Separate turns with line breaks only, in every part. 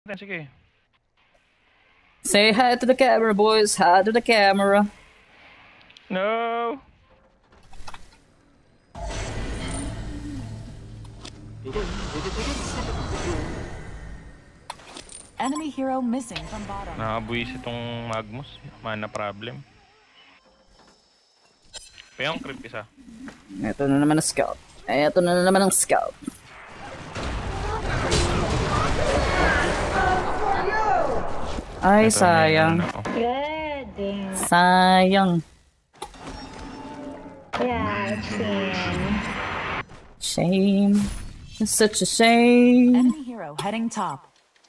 Sige.
Say hi to the camera, boys. Hi to the camera.
No!
Enemy hero missing from bottom.
Nakabuwis itong Magnus. Mana problem. Payong creep isa.
Ito na naman ang scout. Ito na naman ang scout. Ay,
Ito
sayang.
Good.
Sayang.
Yeah, shame.
Shame. It's such a shame.
Enemy hero heading top.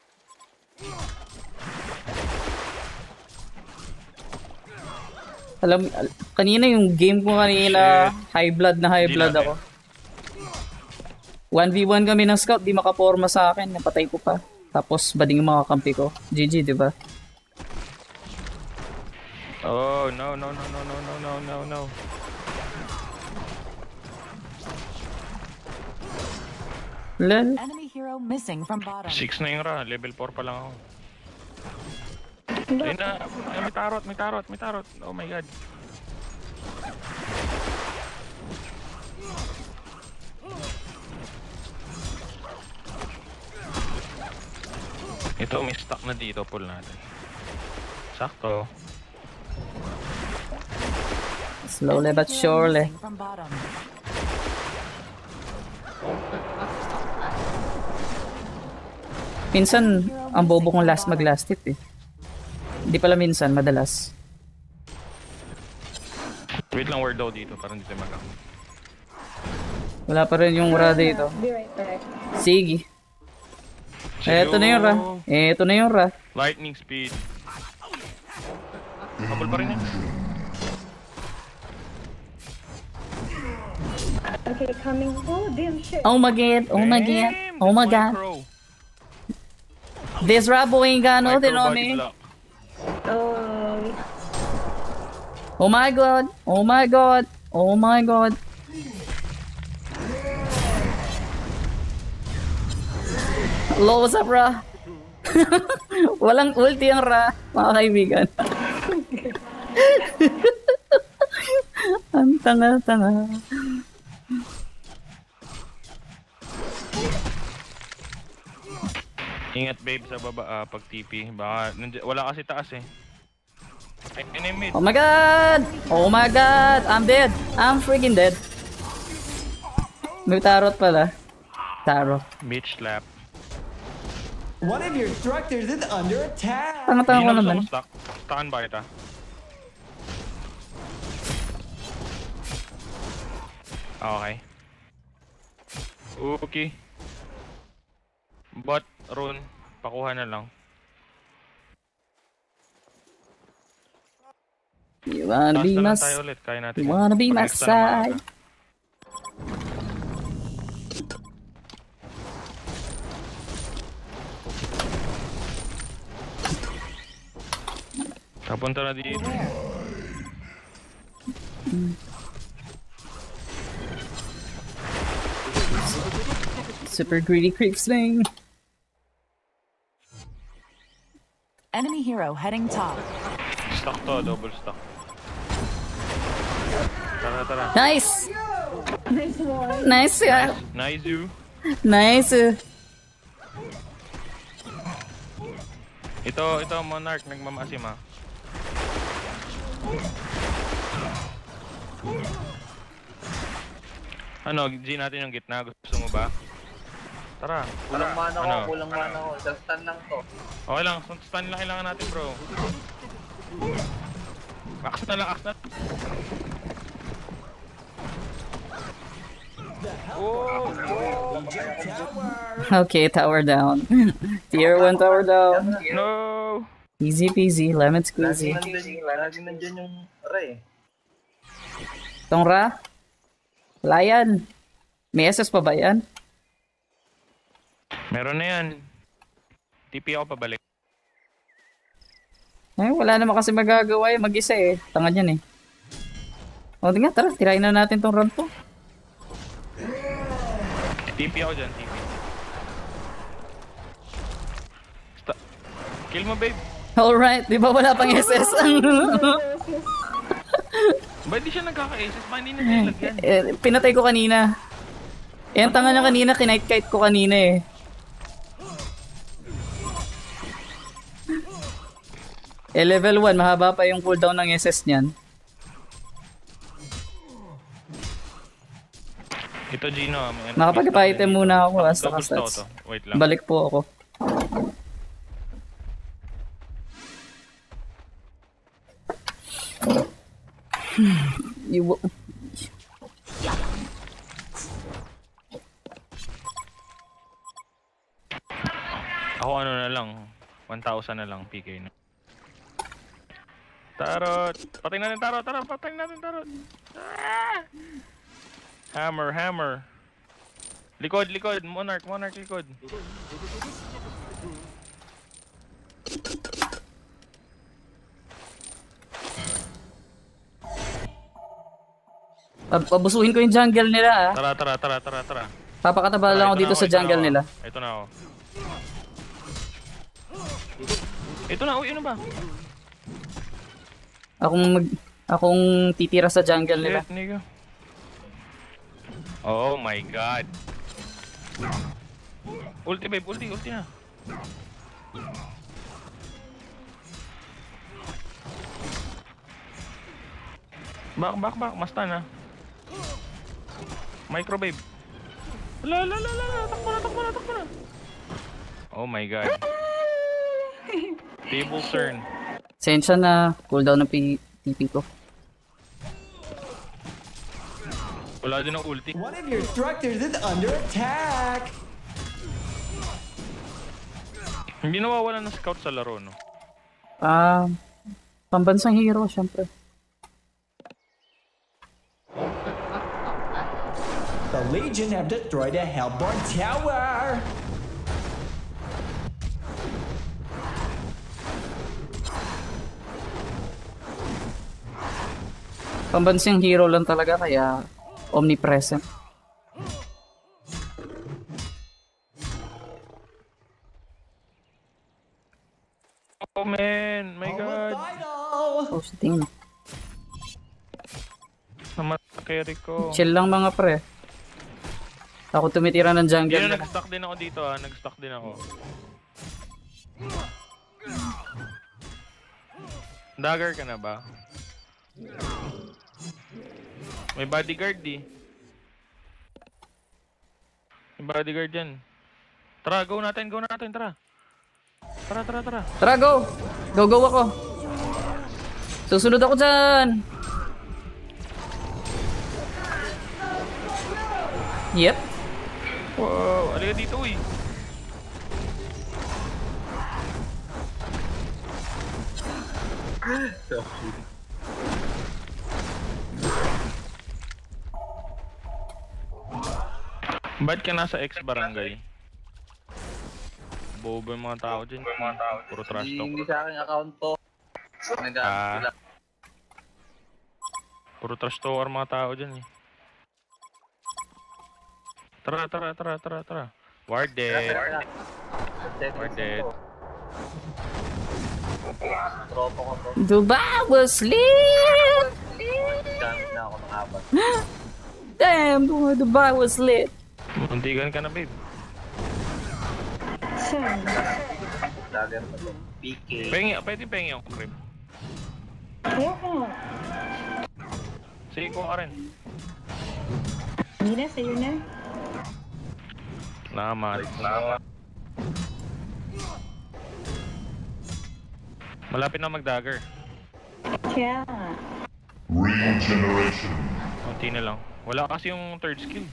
Alam, kanina yung game ko kanina, high blood ako. 1v1 kami ng scout, di makaporma sa akin, napatay ko pa. Tapos bading yung mga kampi ko. GG, di ba?
Oh, no.
Lel.
Enemy hero missing from bottom.
6 na yung ra. Level 4 pa lang ako. Ayun na. Ay, may tarot. Oh my god. Ito, may stock na dito. Pull natin. Sakto.
Slowly but surely.
Missing from bottom.
Minsan, ang bobo kong mag-last hit eh. Hindi pala minsan, madalas.
Wait lang, word daw dito. Parang dito mag-ako.
Wala pa rin yung ra dito.
Be right back.
Sige. Eto na yung ra. Eto na yung ra.
Lightning speed. Kapal pa rin yan.
Okay, coming. Oh, damn shit.
Oh my god. Oh my god.
Damn,
Oh my
that's
god.
Crow.
This rabo ain't got no
Micro
on
body
me.
block.
Oh.
Oh my god. Oh my god. Oh my god. Hello, what's up, Ra? Walang ulti ang Ra, mga kaibigan. Ang tanga-tanga.
Ingat babe sa baba pag TP. Baka wala kasi taas eh. Ay, enemy.
Oh my god! Oh my god! I'm dead! I'm freaking dead! May tarot pala. Tarot.
Bitch slap.
One of your structures is under attack.
Tanga-tanga ko naman.
Stock. Stockan ba kita? Okay. Okay. Bot, rune. Pakuha na lang.
You wanna
Taas
be
na
my
lang tayo ulit. Kaya natin.
You wanna be my
Pag-extra na
side.
maaga. Kapunta na dito.
Super greedy creeps thing.
Enemy hero heading top.
Stock to, double stock. Tara.
Nice!
Nice one.
Nice, yeah.
Nice you.
Nice.
Ito, Monarch, nagmamasim ha. Ano, G natin yung gitna. Gusto mo ba? Tara.
Kulang mana ko,
Ano?
kulang mana ko. Isang stun lang to.
Okay lang, stun lang kailangan natin bro. Axe na lang.
Okay, tower down. Tier 1 tower down.
No!
Easy peasy, lemon squeezy.
Lagi nandyan yung Ray.
Tong Ra? Wala yan. May SS pa ba yan?
Meron na yan. TP ako pabalik.
Eh, wala naman kasi magagawa eh. Mag-isa eh. Tanga yan eh. O, di nga, tara. Tirahin na natin tong run to.
TP ako dyan, TP. Kill mo, babe.
Alright, di ba wala pang SS?
Ba't di siya nagkaka-aces? Ba hindi na nilagyan?
Pinatay ko kanina. Ang tanga na kanina, kinight-kite ko kanina eh. Level 1, mahaba pa yung cooldown ng SS niyan.
Ito, Gino.
Nakapag-item muna ako basta
Double to
stats.
to. Wait lang.
Balik po ako. You...
Ako ano na lang. 1,000 na lang PK na. Tarot! Patayin natin tarot! Tara! Patayin natin tarot! Ah! Hammer! Hammer! Likod! Likod! Monarch! Monarch! Likod!
Pabusuhin ko yung jungle nila ah.
Tara! Tara! Tara! Tara! Tara!
Papakataba lang ako dito sa jungle nila.
Ito na ako. Ito na! Uy! Ano ba?
Akong titira sa jungle nila.
Shit, nigga. Oh my god. Ulti babe, ulti na. Back, masta na. Micro babe. La, takbo na. Oh my god. Table turn.
Sensya na cooldown ng TP ko.
Wala din ang ulti.
One of your structures is under attack.
Hindi nawawala ng scout sa laro, no?
Pambansang hero, syempre.
The Legion have destroyed a Hellborn tower.
Pambansang hero lang talaga kaya omnipresent.
Oh man, my god.
Oh, siting.
Namatake ko.
Chill lang mga pre. Ako tumitira ng jungle.
Hindi na nag-stuck din ako dito ah, nag-stuck din ako. Dagger ka na ba? May bodyguard di. May bodyguard dyan. Tara, go natin, tara. Tara.
Tara, go! Go ako. Susunod ako dyan. Yep.
Wow, alika dito uy. Ba't ka nasa X barangay? Bobo yung mga tao dyan. Puro trash talk.
Hindi sa aking account to. Nag-aano sila.
Puro trash talker mga tao dyan eh. Tara. Ward dead.
Tropa ko to.
Dubai was lit!
Gamit na ako ng abat.
Damn, Dubai was lit.
Muntikan ka na babe.
Saan?
Dagger pa to. PK.
Pwede pengi yung creep.
Ayoko.
Sige ko ka rin.
Hindi na, sa'yo na.
Salamat. Malapit na mag-dagger.
Kaya.
Regeneration.
Konti na lang. Wala kasi yung third skill.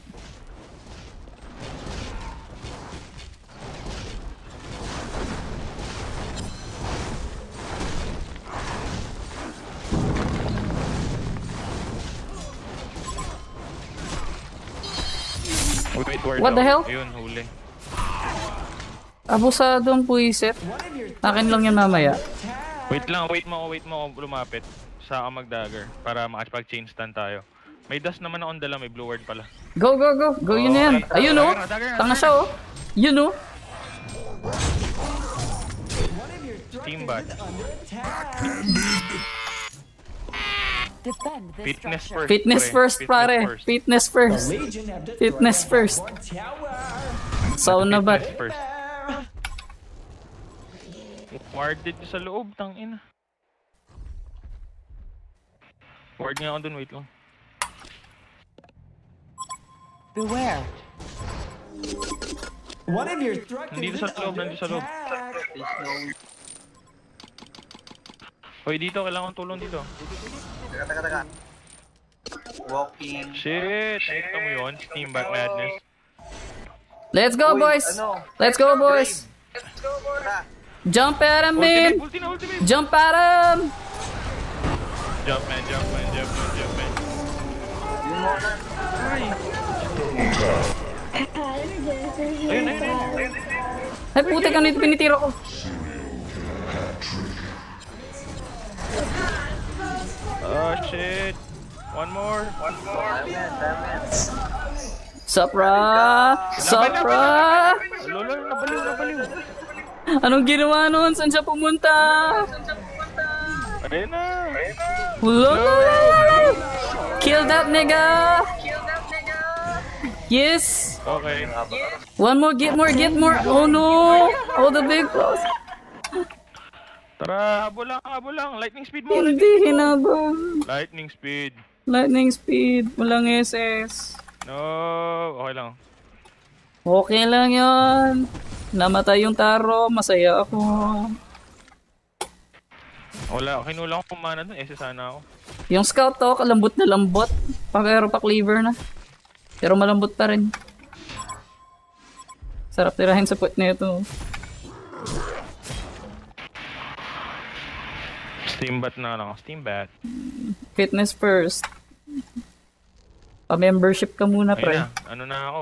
Wait,
What the hell?
Ayun, huli.
Abusadong puiset. Akin lang yan mamaya.
Wait mo ako lumapit sa mag-dagger para makapag-change stand tayo. May dust naman akong dala, may blue ward pala.
Go, yun na yan. Ayun oh. Tanga siya oh. Yun oh.
One of your
Steam bot.
under attack.
Defend this
Fitness
structure.
first.
Fitness
pre.
first,
Fitness
pare.
first.
Fitness
The
first.
Legion have destroyed
Fitness
the
first.
Hellborn Tower.
Sauna ba?
Fitness first. Warded sa loob, tang ina. Ward nga ako dun, wait lang.
Beware.
One of your structures
Nandito
is
sa loob,
under
nandito sa loob.
attack.
Please no.
Hoy, dito, kailangan tulong dito.
Taka. Walking.
Shit! Nakita mo yun? Steam Bat Madness.
Let's go,
Uy,
boys.
ano?
Let's go, boys.
Tara.
Jump at him,
Ultimate,
man.
ultimate!
Jump at him.
Jump, man, jump, man, jump, man, jump, man.
Yung muna.
Ayun, ayun, ayun.
Ay, putik, ano ito pinitiro ko?
Oh, shit. One more.
Damn.
Supra! Supra!
Lolo, nabaliw.
Anong ginawa nun? Saan siya pumunta?
Ayun na.
Lolo! Kill that nigga! Yes!
Okay.
One more, get more, get more! Oh no! Oh, the big boss!
Tara, habol lang. Lightning speed mo.
Hindi hinabang.
Lightning speed.
Lightning speed. Walang SS.
No, okay lang.
Okay lang yon. Namatay yung taro. Masaya ako.
Wala, kinulang ko mana dun. SS sana ako.
Yung scout to, kalambot na lambot. Pakero pa cleaver na. Pero malambot pa rin. Sarap tirahin sa puwet na ito.
Steam Bat na lang. Steam Bat.
Fitness first. Pa-membership ka muna,
Ayun
pre.
na. Ano na ako?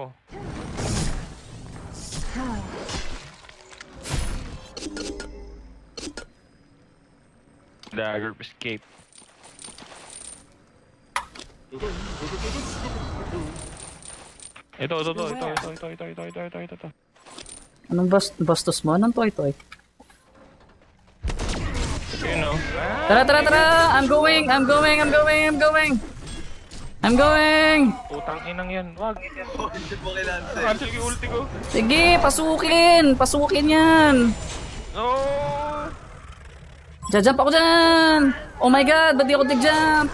Dagger escape. Ito.
Anong bastos mo? Anong toy-toy?
You know.
Tara! I'm going!
Utang inang yan. Wag.
Hindi mo kailangan.
Cancel yung ulti ko.
Sige, pasukin! Pasukin yan!
No!
Jump ako dyan! Oh my god, ba't di ako tig-jump?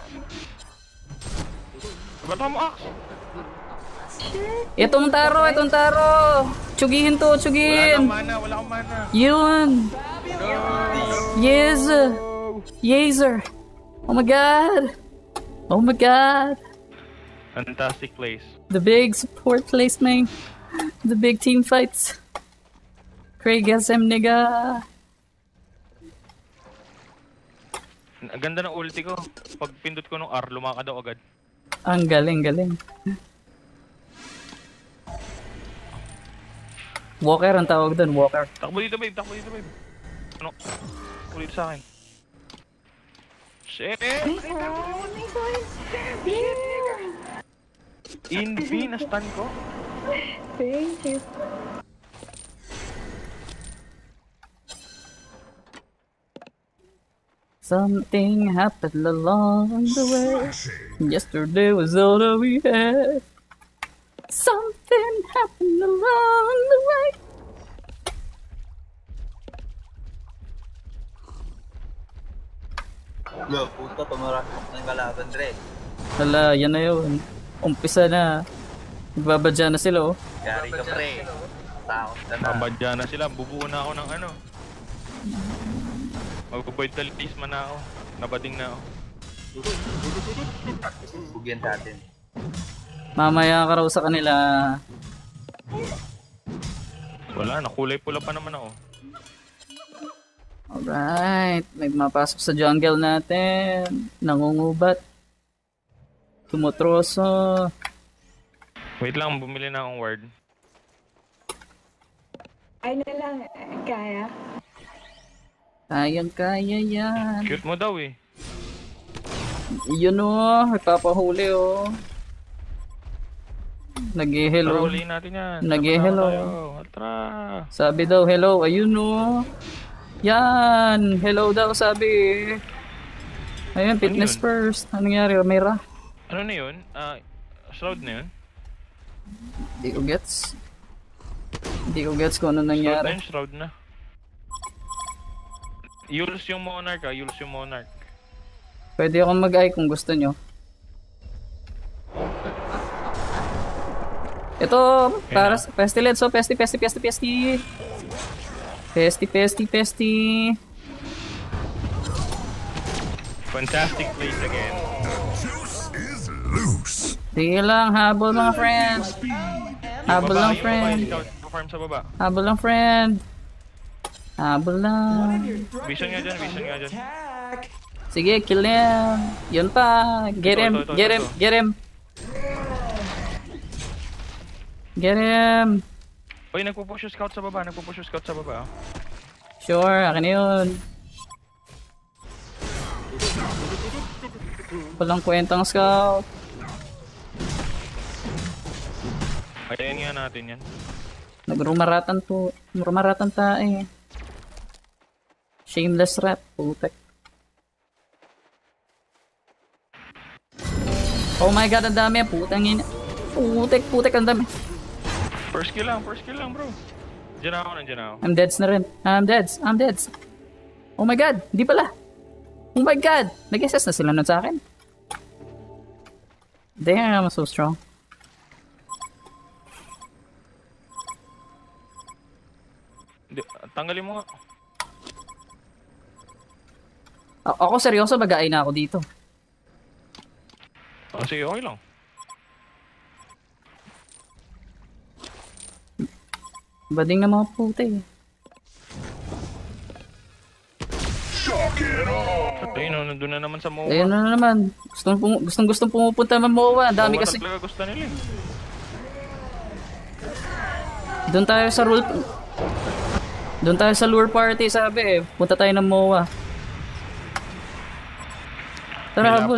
Ba't mo axe?
Itong taro! Tsugihin to,
Wala
tsugin!
akong mana.
Yun! Yes! Yazer! Oh my god!
Fantastic place.
The big support place, man. The big team fights. Craig SM, nigga.
Ang ganda ng ulti ko. Pag pindot ko ng R, lumakad daw agad.
Ang galing. Walker ang tawag doon, Walker.
Takbo dito, babe. Ano? Ulit sa akin. Shit! Invi, na-stun ko.
Thank you.
Something happened along the way. Yesterday was all that we had. Something happened along the way.
Lo, puto, tumarak ng kalaban, Dre.
Hala, yan na yun. Umpisa na. Nagbabadya na sila, oh.
Yari ka, pre. Takot ka na.
Mabadya na sila. Bubuo na ako ng ano. Mag-void talisman na ako. Nabading na ako.
Bugyan sa atin.
Mamaya ka raw sa kanila.
Wala, nakulay pula pa naman ako.
Alright, may mapasok sa jungle natin. Nangungubat. Tumutroso.
Wait lang, bumili na akong ward.
Ay na lang, kaya.
Kayang-kaya yan.
Cute mo daw eh.
Yun o, ipapahuli o.
Tara,
Nag-hello.
huliin natin yan.
Nag-hello.
Tara.
Sabi daw hello, ayun o. Yan! Hello daw sabi. Ayun, fitness
yun?
first. Ano nangyari? Mera?
Ano na yun? Shroud na yun?
Hindi ko gets. Hindi ko gets kung ano
Shroud na
nangyari.
yun, shroud na. Use yung monarch use yung monarch.
Pwede akong mag-eye kung gusto nyo. Ito, para sa pestilence. So, pesti. Pesti.
Fantastic place again.
Sige lang, habol mga friends. Habol lang, friend.
Farm sa baba.
Habol lang, friend. Habol lang.
Vision nga dyan.
Attack!
Sige, kill him. Yun pa. Get him.
Ito.
Get him.
Uy, nagpo-push yung scout sa baba.
Sure, akin na yun. Walang kwentang scout.
Ayan nga natin yan.
Nagrumaratan tayo. Shameless rat, putek. Oh my god, ang dami. Putang ina. Putek, ang dami.
First kill lang bro. Diyan ako.
I'm deads na rin. I'm deads. Oh my god, hindi pala. Oh my god, nag-SS na sila nun sa akin. Damn, I'm so strong.
Tanggalin mo nga.
Ako seryoso, mag-aay na ako dito.
Sige, okay lang.
Bading na mga puti.
Ayun, nandun na naman sa MOA.
Ayun na naman. Gustong pumupunta ng MOA. Ang dami
MOA
kasi.
talaga gusto nila.
Doon tayo sa rule. Doon tayo sa lure party, sabi eh. Punta tayo ng MOA. Tara, habol.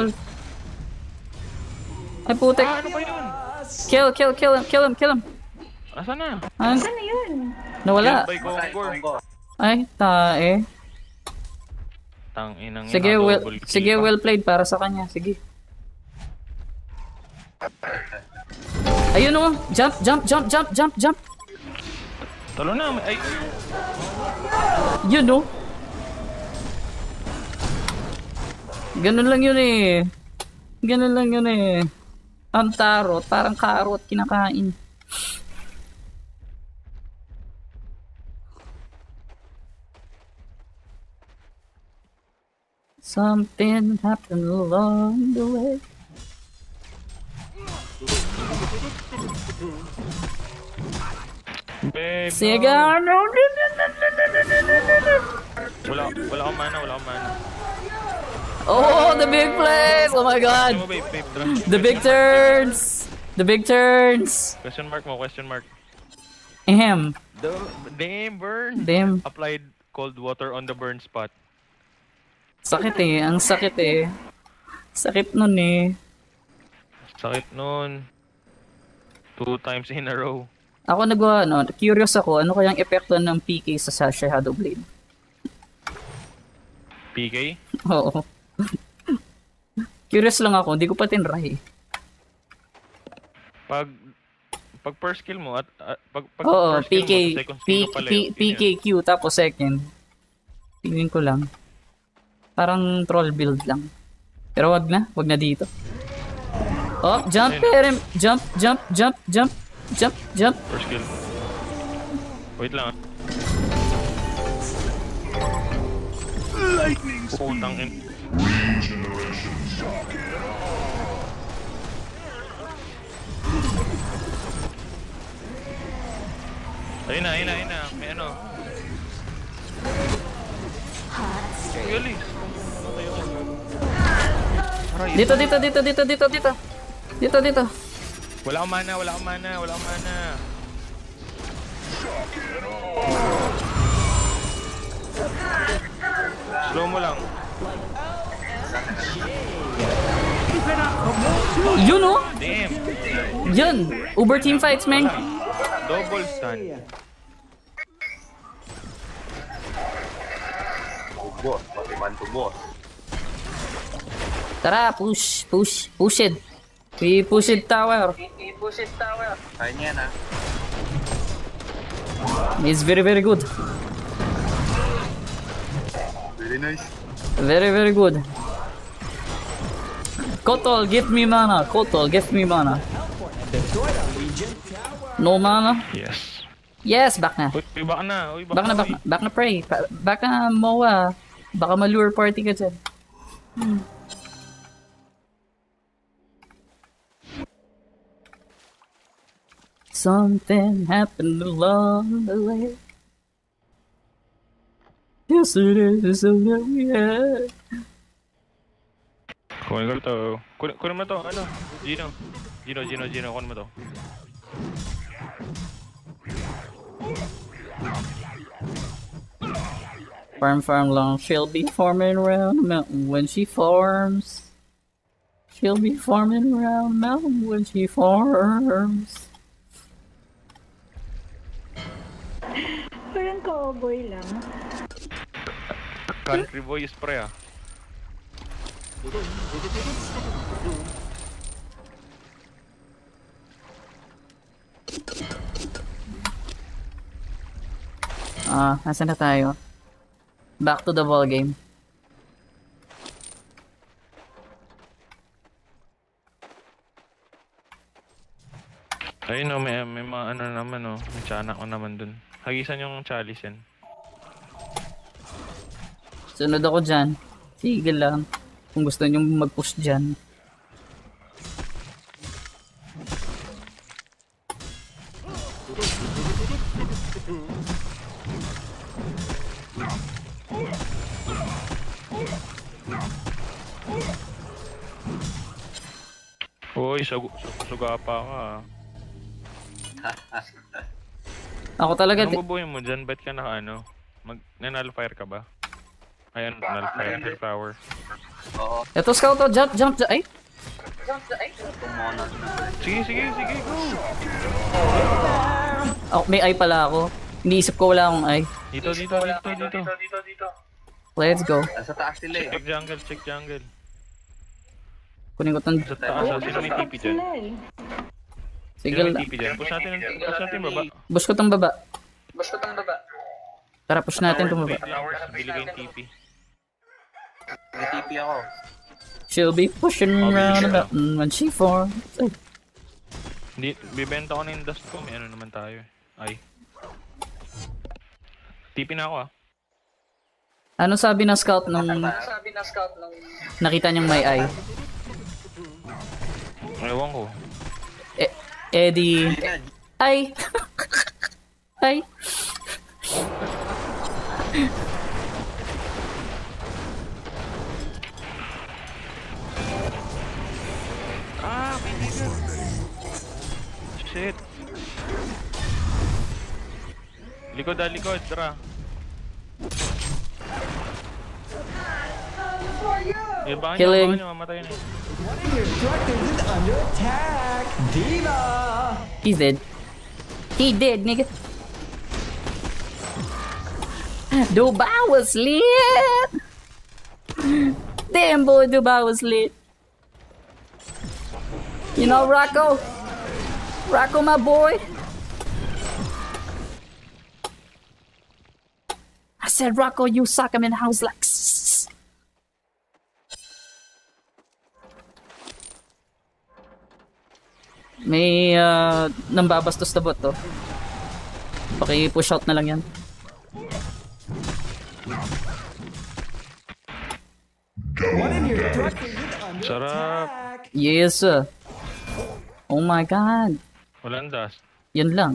Ay, putek.
Ano ba yun?
Kill him.
Asa na?
Ano
yun?
Nawala.
By Kongor.
Ay, tae.
Tanginang
Sige, well played para sa kanya. Sige. Ayun oh. Jump.
Talo na. Ay.
Yun oh. Ganun lang yun eh. Ang tarot, parang karot kinakain. Something happened along the way.
Babe.
Sigaw, no.
Wala akong mana.
Oh, the big plays! Oh my god!
Ano mo, babe?
The big turns!
Question mark.
Ahem.
Damn, burn.
Damn.
Applied cold water on the burn spot.
Sakit eh. Ang sakit eh. Sakit nun eh.
Sakit nun. 2 times in a row.
Ako curious ako, ano kayang epekto ng PK sa Shadow Blade?
PK?
Oo. Curious lang ako, hindi ko pa tinry.
Pag first kill mo at pag
Oo,
first kill mo, second skill mo pala yun.
PKQ tapos second. Tingin ko lang. Parang troll build lang. Pero wag na dito. Oh, jump.
First kill. Wait lang. Lightning speed. Ayun na. May ano. Really?
Dito.
Wala akong mana. Slow mo lang.
Yun oh!
Damn.
Yun! Uber team fights, man!
Double stun.
boss. Pati man to boss.
Tara, push it. We push it tower.
Kaya niya na.
It's very, very good.
Very nice.
Very, very good. Kotol, give me mana. Kotol, give me mana. No mana?
Yes.
Yes, back na.
Uy, back na. Uy,
Back na, back na. Back na, pray. Back na, Moa. Baka malure party ka dyan. Something happened along the way. Yesterday is all that we had.
Kunin ko to. Kunin mo to. Ano? Gino. Kunin mo to.
Farm long. She'll be farming around the mountain when she farms. She'll be farming around the mountain when she farms.
Parang cowboy lang.
Country boy spray ah.
Nasaan na tayo? Back to the ball game.
Ayun no, may mga ano naman oh. May tiyanak ko naman dun. Hagisan yung chalice yan.
Sunod ako dyan. Sige lang. Kung gusto nyo mag-push dyan.
Uy, suga pa ka ah.
Ako talaga...
Anong bubuhin mo dyan? Ba't ka naka ano? Nag-nullfire ka ba? Ayan, nullfire tower.
Oo.
Ito scout to, jump, ay!
Tumona.
Sige, go!
Oh, may eye pala ako. Iniisip ko wala akong eye.
Dito.
Let's go.
Nasa taas sila eh.
Check jungle.
Kunin ko tong...
Sa taas, sino may TP dyan?
Sila eh.
Sige
Sino may
lang.
TP dyan? Push natin baba.
Push ko tong baba. Tara, push natin tong baba.
Bili ko yung TP.
May TP ako.
She'll be pushing around the mountain when she farms. Ay.
Hindi, bibenta ko na yung dust ko. May ano naman tayo eh. Ay. TP na ako ah.
Ano sabi ng scout nung... Nakita niyang may eye?
Ewan ko.
Eddie... Ay! Ay!
May nigga. Shit. Likod, tara.
Killing.
Mamatay na.
One of your structures is under attack. Diva.
He's dead. He dead, nigga. Dubai was lit! Damn boy, Dubai was lit. You know Rocco? Rocco, my boy. I said, Rocco, you suck. I'm in the house like... May nambabastos na bot to. Paki-push out na lang yan.
One of your structures is under
Sarap.
attack.
Yes, sir. Oh my god.
Walang dust.
Yan lang.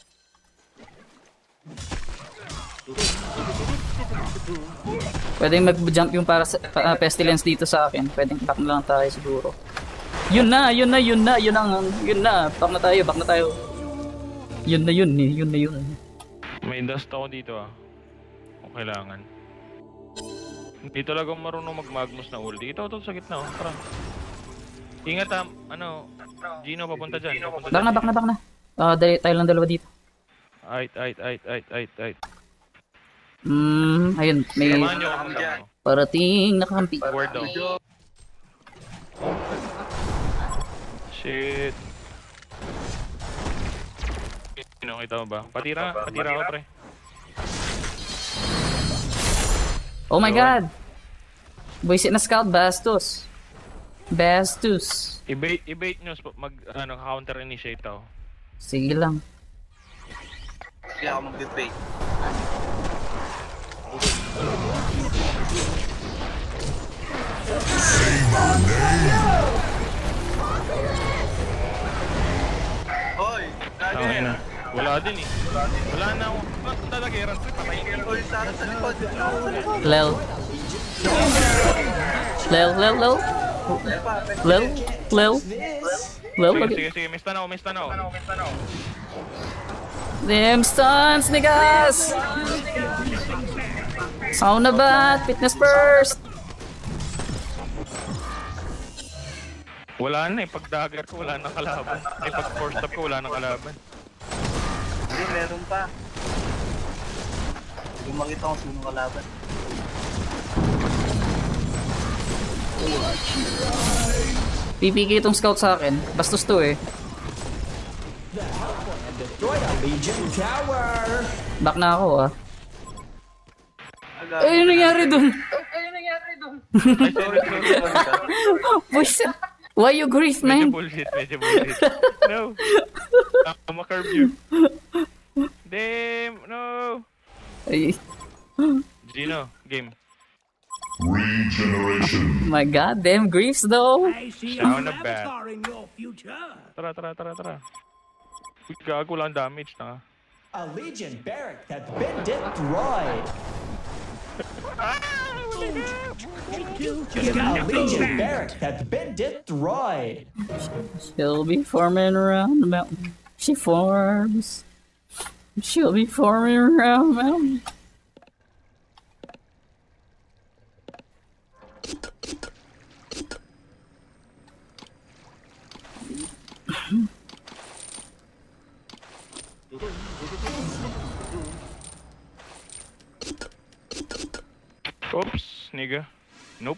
Pwedeng mag-jump yung para sa pestilence dito sa akin. Pwedeng back na lang tayo siguro. Yun na. Back na tayo. Yun na.
May dust ako dito ah. Kung kailangan. Hindi talaga marunong mag-magmus na ulti. Ito sa gitna oh. Tara. Ingat Gino papunta dyan.
Back na. Tayo lang dalawa dito.
Ay.
Ayun, may
Samahan nyo ako dyan.
parating nakakampi.
Word daw. Shit. Sino, kita mo ba? Patira ako, pre.
Oh my god! Buisit na scout, Bastos.
I-bait nyo, counter initiate ako.
Sige lang.
Hindi ako mag-debate. Hoy!
Okay na. Wala din eh. Wala na ako. Ba't dadagiran? Patayin ka.
Hoy, sana sa likod.
Lel. Lel.
Sige. May stun ako.
Damn stuns, niggas! Sound na ba? Fitness first!
Wala na eh. Pag dagger ko, wala nang kalaban. Pag force up ko, wala nang kalaban.
Hindi, meron pa. Hindi ko makita kung sino kalaban.
PPK itong scout sa akin. Bastos to eh.
Destroy a Legion Tower!
Back na ako ah.
Agad.
Ay, ano nangyari dun?
Ay, sorry.
Buisit. Why you grief,
Medyo
man?
bullshit. No. I'm a curve you. Damn, no.
Ay,
Gino, game.
Regeneration.
my god, damn griefs though.
Sound na bad. Tara. Uy, gago lang damage na.
A Legion barrack has been destroyed! A Legion barrack has been destroyed!
She'll be farming around the mountain. She farms. She'll be farming around the mountain.
Oops, nigga. Nope.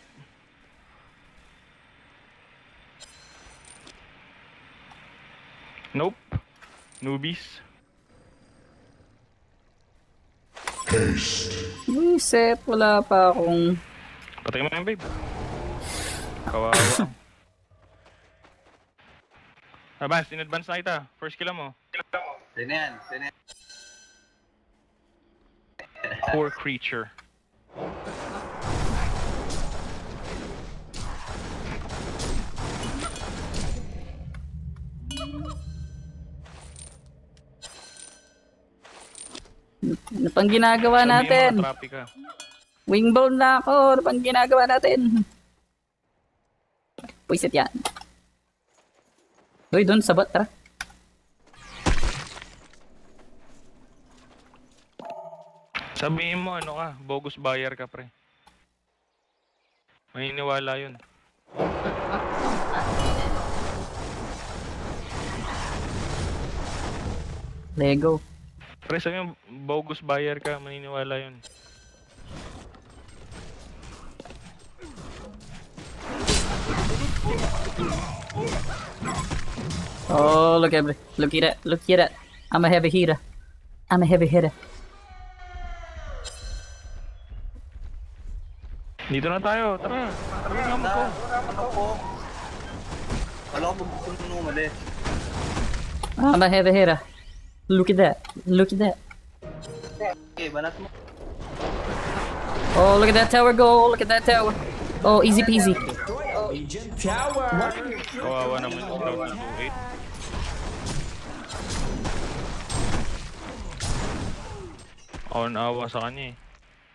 Newbies.
Haste.
Reset, wala pa akong...
Patay mo yung babe. Kawawa. Abas, in-advance na kita. First kill mo.
Sino yan?
Poor creature.
Ano pang ginagawa natin?
Traffic ka.
Wingbone na ako. Ano pang ginagawa natin? Puisit yan. Uy, doon sa bot, tara.
Sabihin mo, ano ka, bogus buyer ka, pre. Maniniwala yun.
Lego.
Pre, sabihin mo, bogus buyer ka, maniniwala yun.
Oh, look at that. Look at that. I'm a heavy hitter.
Dito na tayo, tara. Tara nga mo ko.
Ano po? Wala ko bubuksan nung umali.
I'm a heavy hitter. Look at that.
Okay, banat mo.
Oh, look at that tower go. Oh, easy peasy.
Destroy a Legion Tower!
Kawawa naman yung scout na 2-8. Ako naawa sa kanya eh.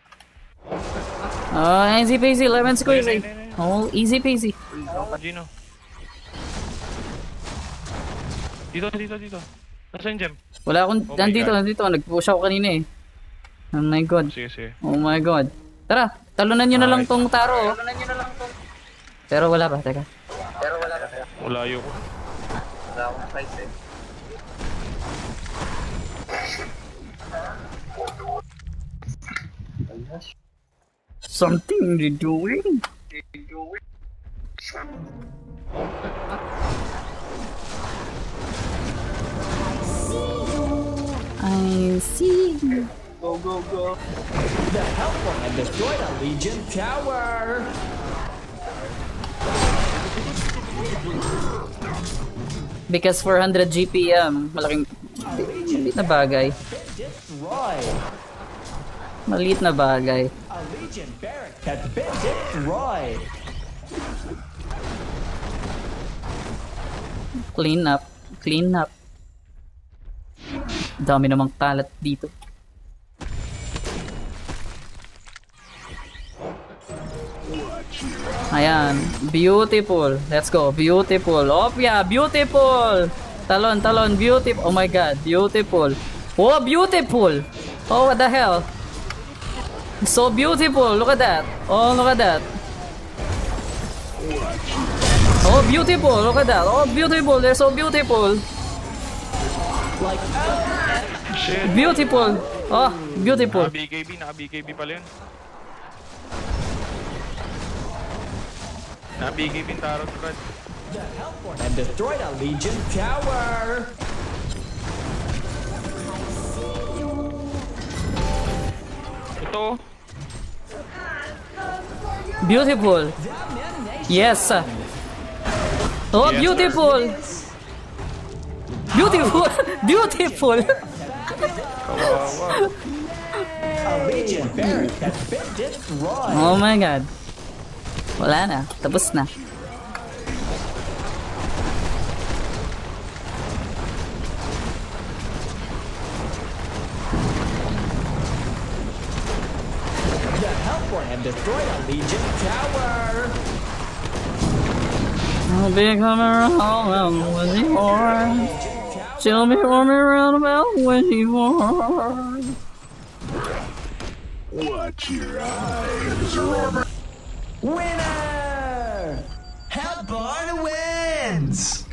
Oh, easy peasy. Lemon squeezy. Oh, easy peasy.
Gino. Dito. Nasaan yung gem?
Wala akong...
Oh my
nandito. Nag-push ako kanina eh. Oh my god.
Sige.
Oh my god. Tara, talunan nyo na lang tong taro. Pero wala pa, teka.
Malayo ko.
Wala akong price eh.
Something you're doing? I see you.
Go, go, go. The Hellborn have destroyed a Legion tower.
Because 400 GPM, malaking maliit na bagay.
Destroyed.
Maliit na bagay.
A Legion barrack has been destroyed.
Clean up. Clean up. Dami namang kalat dito. Ayan. Beautiful. Let's go. Beautiful. Oh yeah, beautiful. Talon, talon. Beautiful. Oh my god. Beautiful. Oh, beautiful. Oh, what the hell? So beautiful. Look at that. Oh, look at that. Oh, beautiful. Look at that. Oh, beautiful. They're so beautiful.
Like,
Shit.
Beautiful. Oh, beautiful.
Naka-BKB pala yun. Naka-BKB yung Tarot Rod.
the Hellborn have destroyed a Legion tower.
Ito.
Beautiful. Yes. Oh,
Yes,
beautiful. Beautiful. Beautiful.
Kawawa.
A Legion barrack has been destroyed.
Oh my god. Wala na. Tapos na.
The Hellborn have destroyed a Legion tower.
I'll be coming around when you are. She'll be running around about when you are.
Winner! Hellborn wins!